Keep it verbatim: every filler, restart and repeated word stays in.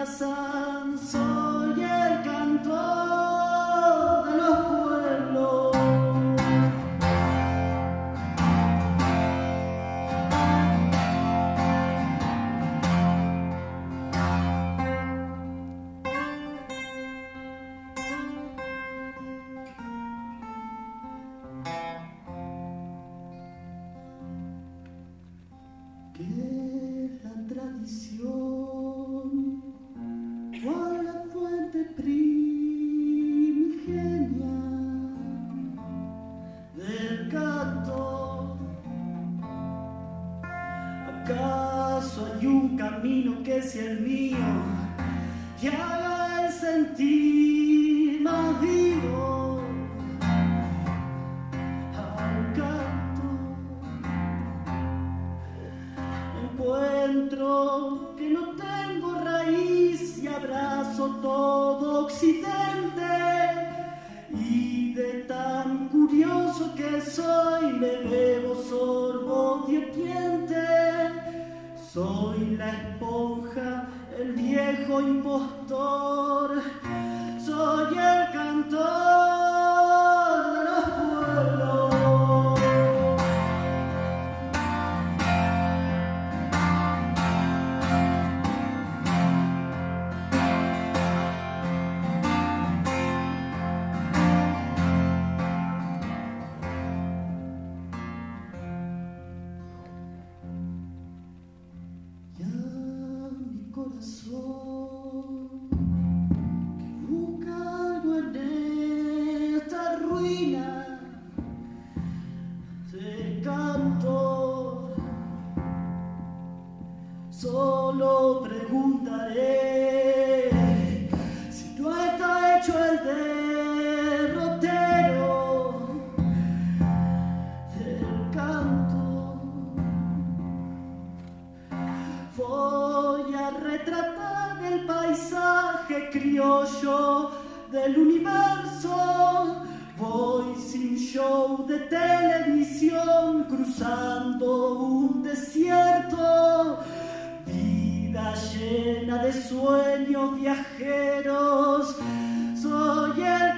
abrazan, soy el cantor de los pueblos. ¿Qué es la tradición? ¿Cuál la fuente primigenia del canto? ¿Acaso hay un camino que sea el mío y haga el sentir más vivo al canto? Encuentro que no tengo raíz y abrazo todo Occidente, y de tan curioso que soy me bebo sorbo dietiente. Soy la esponja, el viejo impostor, soy el cantor de los pueblos. Corazón que busca algo en esta ruina de canto, solo preguntaré si no está hecho el derrotero del canto. Voy a retratar el paisaje criollo del universo. Voy sin show de televisión cruzando un desierto. Vida llena de sueños viajeros. Soy el